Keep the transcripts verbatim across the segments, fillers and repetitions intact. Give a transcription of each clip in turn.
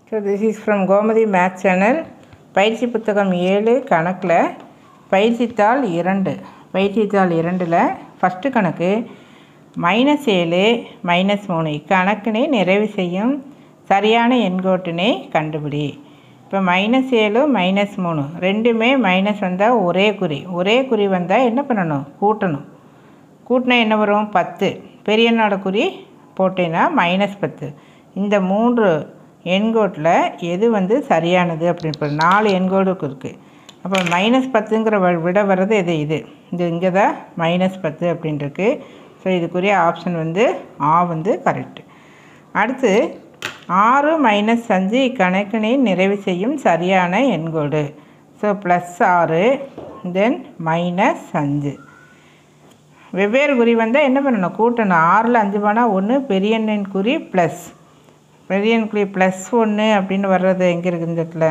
So this is from Gomathi Math Channel. பயிற்சி புத்தகம் ஏழு கணக்கில் பயிற்சித்தாள் இரண்டு பயிற்சித்தாள் இரண்டில் ஃபஸ்ட்டு கணக்கு மைனஸ் ஏழு மைனஸ் மூணு இக்கணக்கினை நிறைவு செய்யும் சரியான எண்கோட்டினை கண்டுபிடி. இப்போ மைனஸ் ஏழு மைனஸ் மூணு ரெண்டுமே மைனஸ் வந்தால் ஒரே குறி ஒரே குறி வந்தால் என்ன பண்ணணும்? கூட்டணும். கூட்டினா என்ன வரும்? பத்து. பெரியண்ணோட குறி போட்டேன்னா மைனஸ் பத்து. இந்த மூன்று எண்கோட்டில் எது வந்து சரியானது அப்படின்னு இப்போ நாலு எண்கோடுக்கு இருக்குது. அப்போ மைனஸ் பத்துங்கிற விட வர்றது எது? இது இது இங்கே தான் மைனஸ் பத்து அப்படின்ட்டுருக்கு. ஸோ இதுக்குரிய ஆப்ஷன் வந்து ஆ வந்து கரெக்டு. அடுத்து ஆறு மைனஸ் அஞ்சு இக்கணக்கினை நிறைவு செய்யும் சரியான எண்கோடு. ஸோ ப்ளஸ் ஆறு தென் மைனஸ் அஞ்சு. வெவ்வேறு குறி வந்தால் என்ன பண்ணணும்? கூட்டணும். ஆறில் அஞ்சு போனால் ஒன்று, பெரிய எண்ணின் குறி ப்ளஸ் பெரிய எண் குறி ப்ளஸ் ஒன்று அப்படின்னு வர்றது எங்கே இருக்குது? இந்த இடத்துல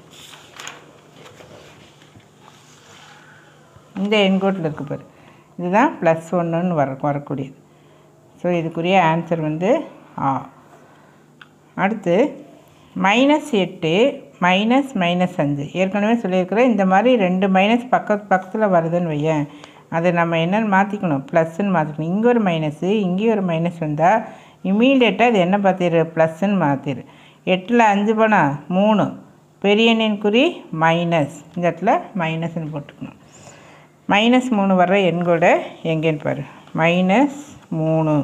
இந்த எண்கோட்டில் இருக்குது பாரு, இதுதான் ப்ளஸ் ஒன்றுன்னு வர வரக்கூடியது. ஸோ இதுக்குரிய ஆன்சர் வந்து ஆ. அடுத்து மைனஸ் எட்டு மைனஸ் மைனஸ் அஞ்சு ஏற்கனவே சொல்லியிருக்கிறேன். இந்த மாதிரி ரெண்டு மைனஸ் பக்கத்து பக்கத்தில் வருதுன்னு வையேன், அதை நம்ம என்னென்னு மாற்றிக்கணும்? ப்ளஸ்ன்னு மாற்றிக்கணும். இங்கே ஒரு மைனஸு இங்கே ஒரு மைனஸ் வந்தால் இம்மீடியட்டாக இது என்ன பார்த்திரு? ப்ளஸ்ன்னு மாற்றிடு. எட்டில் அஞ்சு போனால் மூணு, பெரிய எண்ணின் குறி மைனஸ், இந்த இடத்துல மைனஸ்ன்னு போட்டுக்கணும். மைனஸ் மூணு வர்ற எண்கூட எங்கேன்னு பாரு, மைனஸ் மூணு.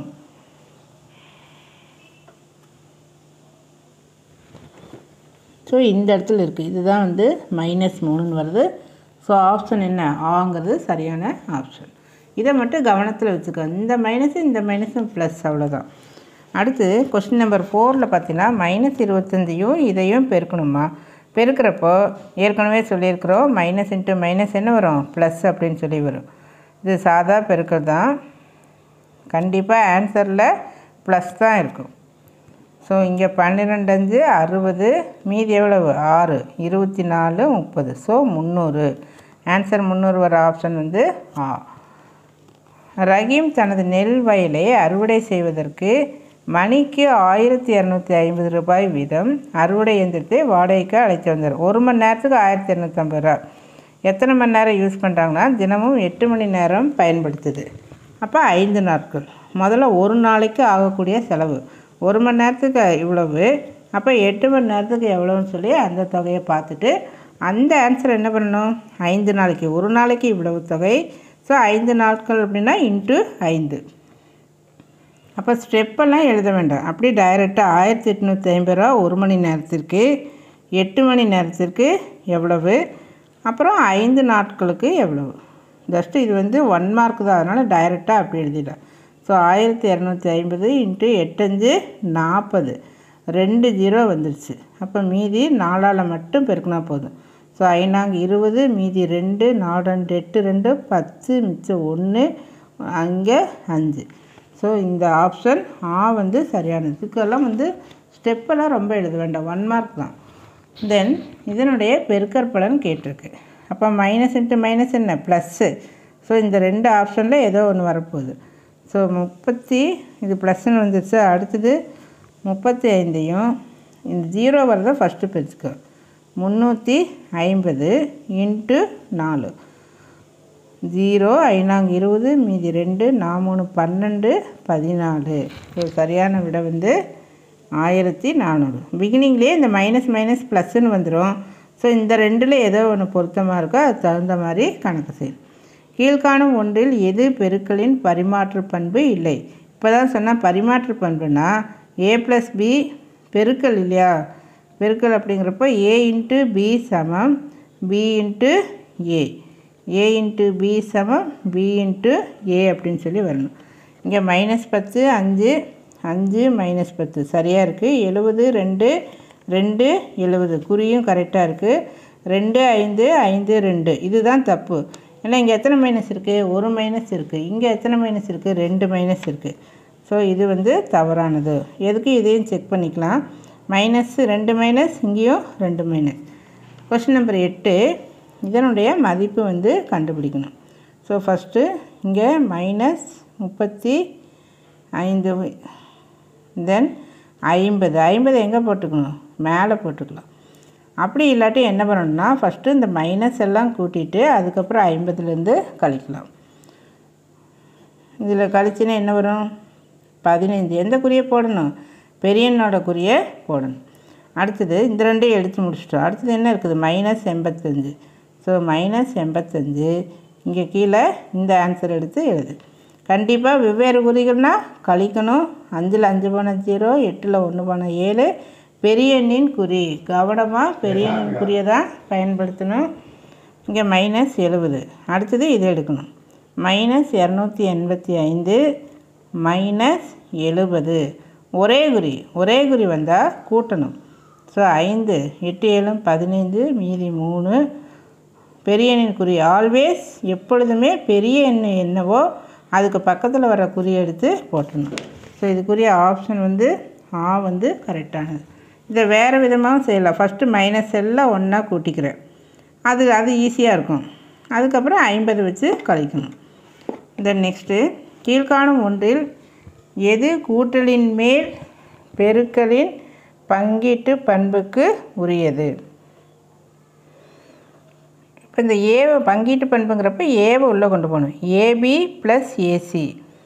ஸோ இந்த இடத்துல இருக்குது, இதுதான் வந்து மைனஸ் மூணுன்னு வருது. ஸோ ஆப்ஷன் என்ன? ஆங்கிறது சரியான ஆப்ஷன். இதை மட்டும் கவனத்தில் வச்சுக்கோ. இந்த மைனஸு இந்த மைனஸும் ப்ளஸ், அவ்வளோதான். அடுத்து கொஸ்டின் நம்பர் ஃபோரில் பார்த்தீங்கன்னா மைனஸ் இருபத்தஞ்சியும் இதையும் பெருக்கணுமா? பெருக்கிறப்போ ஏற்கனவே சொல்லியிருக்கிறோம், மைனஸ் இன்ட்டு மைனஸ் என்ன வரும்? ப்ளஸ் அப்படின்னு சொல்லி வரும். இது சாதா பெருக்கிறது தான். கண்டிப்பாக ஆன்சரில் ப்ளஸ் தான் இருக்கும். ஸோ இங்கே பன்னிரெண்டு அஞ்சு அறுபது, மீதி எவ்வளவு? ஆறு, இருபத்தி நாலு முப்பது. ஸோ முந்நூறு. ஆன்சர் முந்நூறு வர ஆப்ஷன் வந்து ஆ. ரஹீம் தனது நெல் வயலை அறுவடை செய்வதற்கு மணிக்கு ஆயிரத்தி இரநூத்தி ஐம்பது ரூபாய் வீதம் அறுவடை இயந்திரத்தை வாடகைக்கு அழைத்து வந்தார். ஒரு மணி நேரத்துக்கு ஆயிரத்தி இரநூத்தி ஐம்பது ரூபா. எத்தனை மணி நேரம் யூஸ் பண்ணுறாங்கன்னா தினமும் எட்டு மணி நேரம் பயன்படுத்துது. அப்போ ஐந்து நாட்கள். முதல்ல ஒரு நாளைக்கு ஆகக்கூடிய செலவு ஒரு மணி நேரத்துக்கு இவ்வளவு, அப்போ எட்டு மணி நேரத்துக்கு எவ்வளோன்னு சொல்லி அந்த தொகையை பார்த்துட்டு அந்த ஆன்சர் என்ன பண்ணணும்? ஐந்து நாளைக்கு, ஒரு நாளைக்கு இவ்வளவு தொகை. ஸோ ஐந்து நாட்கள் அப்படின்னா இன்ட்டு ஐந்து. அப்போ ஸ்டெப்பெல்லாம் எழுத வேண்டாம், அப்படி டைரெக்டாக ஆயிரத்தி எட்நூற்றி ஐம்பது ரூபா ஒரு மணி நேரத்திற்கு, எட்டு மணி நேரத்திற்கு எவ்வளவு, அப்புறம் ஐந்து நாட்களுக்கு எவ்வளவு. ஜஸ்ட்டு இது வந்து ஒன் மார்க் தான், அதனால் டைரெக்டாக அப்படி எழுதிடலாம். ஸோ ஆயிரத்தி இரநூத்தி ஐம்பது இன்ட்டு எட்டஞ்சு நாற்பது, ரெண்டு ஜீரோ வந்துடுச்சு. அப்போ மீதி நாலால் மட்டும் பெருக்கினா போதும். ஸோ ஐநாங்க இருபது, மீதி ரெண்டு, நாலு ரெண்டு எட்டு, ரெண்டு பத்து, மிச்சம் ஒன்று, அங்கே அஞ்சு. ஸோ இந்த ஆப்ஷன் ஆ வந்து சரியானது. இதுக்கெல்லாம் வந்து ஸ்டெப்பெல்லாம் ரொம்ப எழுத வேண்டாம், ஒன் மார்க் தான். தென் இதனுடைய பெருக்கற்பலன் கேட்டிருக்கு. அப்போ மைனஸ் இன்ட்டு மைனஸ் என்ன? ப்ளஸ்ஸு. ஸோ இந்த ரெண்டு ஆப்ஷனில் ஏதோ ஒன்று வரப்போகுது. ஸோ முப்பத்தி இது ப்ளஸ்ன்னு வந்துடுச்சு. அடுத்தது முப்பத்தி ஐந்தையும் இந்த ஜீரோ வரதை ஃபஸ்ட்டு பெருச்சுக்கோ. முந்நூற்றி ஐம்பது இன்ட்டு நாலு, ஜீரோ ஐநாங்க இருபது, மீதி ரெண்டு, நான் மூணு பன்னெண்டு, பதினாலு. ஸோ சரியான விட வந்து ஆயிரத்தி நானூறு. பிகினிங்லேயே இந்த மைனஸ் மைனஸ் ப்ளஸ்ன்னு வந்துடும். ஸோ இந்த ரெண்டில் ஏதோ ஒன்று பொருத்தமாக இருக்கோ அது தகுந்த மாதிரி கணக்கு செய்யும். கீழ்காணும் ஒன்றில் எது பெருக்களின் பரிமாற்று பண்பு இல்லை? இப்போ தான் சொன்னால் பரிமாற்று பண்புனா ஏ ப்ளஸ் பி பெருக்கல் இல்லையா? பெருக்கல் அப்படிங்கிறப்போ ஏ இன்ட்டு பி சமம் B into A, A into B சமம் பி இன்ட்டு ஏ அப்படின்னு சொல்லி வரணும். இங்கே மைனஸ் பத்து, அஞ்சு, அஞ்சு மைனஸ் பத்து சரியாக இருக்குது. எழுபது, ரெண்டு ரெண்டு எழுபது, குறியும் கரெக்டாக இருக்குது. ரெண்டு ஐந்து, ஐந்து ரெண்டு, இதுதான் தப்பு. ஏன்னா இங்கே எத்தனை மைனஸ் இருக்குது? ஒரு மைனஸ் இருக்குது. இங்கே எத்தனை மைனஸ் இருக்குது? ரெண்டு மைனஸ் இருக்குது. ஸோ இது வந்து தவறானது. எதுக்கு இதையும் செக் பண்ணிக்கலாம். மைனஸ் ரெண்டு மைனஸ், இங்கேயும் ரெண்டு மைனஸ். கொஸ்டின் நம்பர் எட்டு, இதனுடைய மதிப்பு வந்து கண்டுபிடிக்கணும். ஸோ ஃபஸ்ட்டு இங்கே மைனஸ் முப்பத்தி ஐந்து, தென் ஐம்பது ஐம்பது எங்கே போட்டுக்கணும், மேலே போட்டுக்கலாம். அப்படி இல்லாட்டி என்ன பண்ணணும்னா ஃபஸ்ட்டு இந்த மைனஸ் எல்லாம் கூட்டிகிட்டு அதுக்கப்புறம் ஐம்பதுலேருந்து கழிக்கலாம். இதில் கழிச்சின்னா என்ன வரும், பதினைந்து. எந்த குறியை போடணும், பெரியண்ணோட குறியை போடணும். அடுத்தது இந்த ரெண்டையும் எடுத்து முடிச்சிட்டோம். அடுத்தது என்ன இருக்குது, மைனஸ் எண்பத்தஞ்சு. ஸோ மைனஸ் எண்பத்தஞ்சு இங்கே கீழே இந்த ஆன்சர் எடுத்து எழுது. கண்டிப்பாக வெவ்வேறு குறிகள்னால் கழிக்கணும். அஞ்சில் அஞ்சு போன ஜீரோ, எட்டில் ஒன்று போன ஏழு. பெரிய எண்ணின் குறி கவனமாக பெரிய எண்ணின் குறியை தான் பயன்படுத்தணும். இங்கே மைனஸ் எழுபது. அடுத்தது இது எடுக்கணும், மைனஸ் இரநூத்தி எண்பத்தி ஐந்து மைனஸ் எழுபது. ஒரே குறி ஒரே குறி வந்தால் கூட்டணும். ஸோ ஐந்து எட்டு ஏழு பதினைந்து, மீதி மூணு. பெரிய எண்ணின் குறி ஆல்வேஸ் எப்பொழுதுமே பெரிய எண் என்னவோ அதுக்கு பக்கத்தில் வர குறி எடுத்து போட்டணும். ஸோ இதுக்குரிய ஆப்ஷன் வந்து ஆ வந்து கரெக்டானது. இதை வேறு விதமாகவும் செய்யலாம். ஃபஸ்ட்டு மைனஸ் எல்லாம் ஒன்றா கூட்டிக்கிறேன், அது அது ஈஸியாக இருக்கும். அதுக்கப்புறம் ஐம்பது வச்சு கழிக்கணும். தென் நெக்ஸ்ட்டு கீழ்காணும் ஒன்றில் எது கூட்டலின் மேல் பெருக்கலின் பங்கீட்டு பண்புக்கு உரியது. இப்போ இந்த ஏவை பங்கீட்டு பண்புங்கிறப்ப ஏவை உள்ளே கொண்டு போகணும். AB plus AC,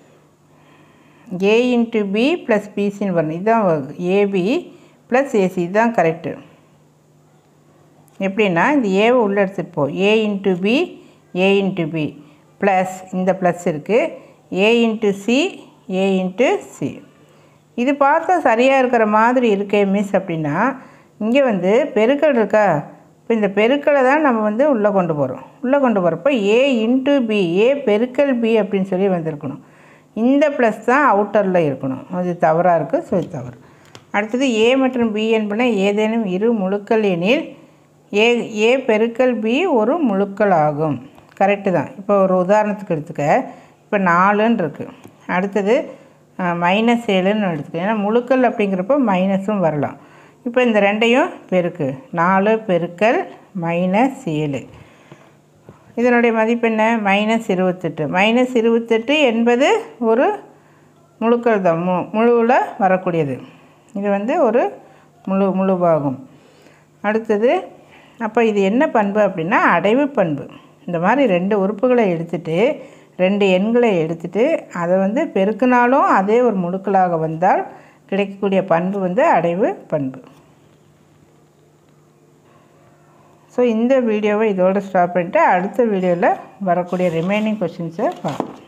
A into B plus பிசின்னு வரணும். இதுதான் ஏபி ப்ளஸ் ஏசி, இதுதான் கரெக்டு. எப்படின்னா இந்த ஏவை உள்ளே எடுத்துகிட்டு போ, A into B A into B plus இந்த ப்ளஸ் இருக்குது, A into C A into C. இது பார்த்தா சரியாக இருக்கிற மாதிரி இருக்கே மிஸ் அப்படின்னா இங்கே வந்து பெருக்கல் இருக்கா. இப்போ இந்த பெருக்கலை தான் நம்ம வந்து உள்ளே கொண்டு போகிறோம். உள்ளே கொண்டு போகிறப்போ ஏ இன்ட்டு பி, ஏ பெருக்கல் பி அப்படின்னு சொல்லி வந்திருக்கணும். இந்த ப்ளஸ் தான் அவுட்டரில் இருக்கணும். அது தவறாக இருக்குது. ஸோ இது தவறு. அடுத்தது ஏ மற்றும் பி என்பன ஏதேனும் இரு முழுக்கள் எனில் ஏ ஏ பெருக்கல் பி ஒரு முழுக்கள் ஆகும். கரெக்டு தான். இப்போ ஒரு உதாரணத்துக்கு எடுத்துக்க, இப்போ நாலுன்னு இருக்குது. அடுத்தது மைனஸ் ஏழுன்னு எடுத்துக்க. ஏன்னா முழுக்கள் அப்படிங்கிறப்போ மைனஸும் வரலாம். இப்போ இந்த ரெண்டையும் பெருக்கு, நாலு பெருக்கல் மைனஸ் ஏழு. இதனுடைய மதிப்பு என்ன, மைனஸ் இருபத்தெட்டு. மைனஸ் இருபத்தெட்டு என்பது ஒரு முழுக்கள் தான், மு முழுவில் வரக்கூடியது. இது வந்து ஒரு முழு முழுவாகும். அடுத்தது அப்போ இது என்ன பண்பு அப்படின்னா அடைவு பண்பு. இந்த மாதிரி ரெண்டு உறுப்புகளை எடுத்துகிட்டு ரெண்டு எண்களை எடுத்துகிட்டு அதை வந்து பெருக்கினாலும் அதே ஒரு முழுக்களாக வந்தால் கிடைக்கக்கூடிய பண்பு வந்து அடைவு பண்பு. ஸோ இந்த வீடியோவை இதோடு ஸ்டாப் பண்ணிவிட்டு அடுத்த வீடியோவில் வரக்கூடிய ரிமைனிங் கொஷின்ஸை பார்ப்போம்.